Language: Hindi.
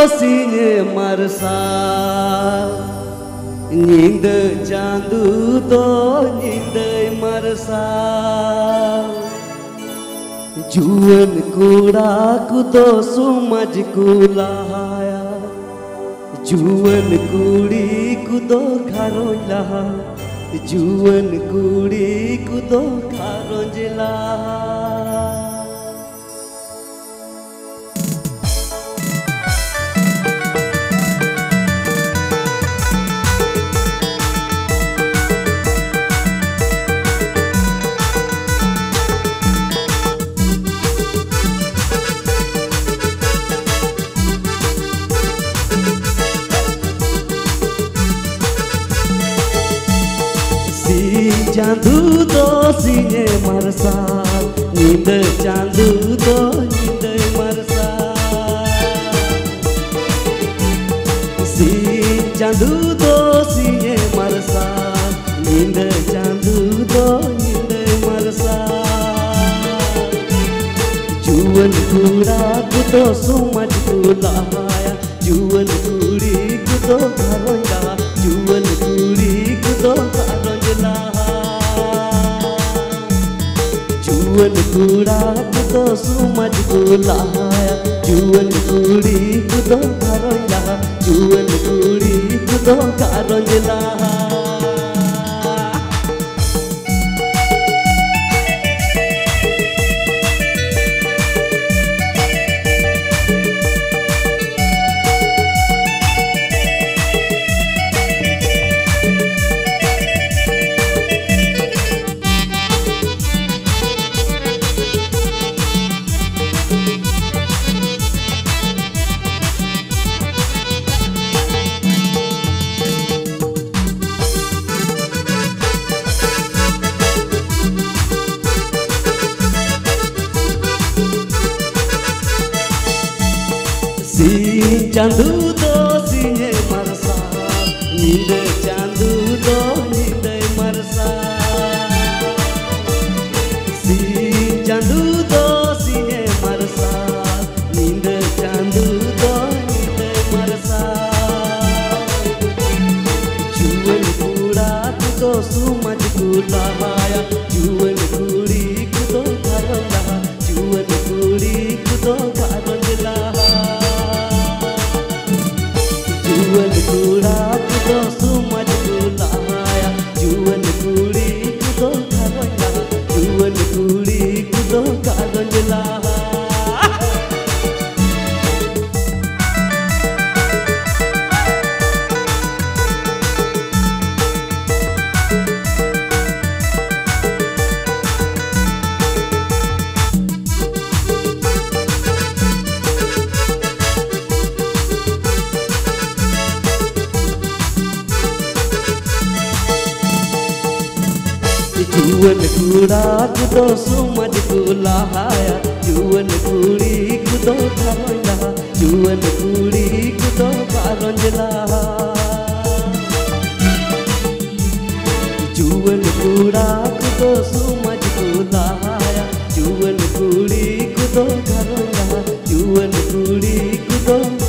सिंह मरसा नींद चांदू तो नींद मरसा जुवन कूड़ा कुतो सुमझ कुलाया जुवन कूड़ी कुतो घरो लहा जुवन कूड़ी कुतो घरो जिला चांदू तो सिंह मरसा नींद चांदू तो नींद मरसा सी चांदू तो सिंह मरसा नींद चांदू तो नींद मरसा जुवन कूड़ा कुतो सुमझ कुलाया जुवन कूड़ी कुतो घरोंजा जुवन कूड़ी कुतो घरोंजला जुवन कूड़ा कुतो सुमझ कुलाया जुवन कूड़ी कुतो घरोंजा जुवन कूड़ी कुतो घरोंजला चांदू तो सिंह मरसा नींद चांदू तो नींद मरसा सी चांदू तो सिंह मरसा नींद चांदू तो नींद मरसा जुवन कूड़ा कुतो सुमझ कुलाया जुवन कूड़ी कुतो घरोंजा जुवन कूड़ी कुतो घरोंजला जुवन कूड़ा कुतो सुमझ कुलाया जुवन कूड़ी कुतो घरोंजा जुवन कूड़ी कुतो घरोंजला जुवन कूड़ा कुतो सुमझ कुलाया जुवन कूड़ी कुतो घरोंजा जुवन कूड़ी कुतो घरोंजला जुवन कूड़ा कुतो सुमझ कुलाया जुवन कूड़ी कुतो घरोंजा जुवन कूड़ी कुतो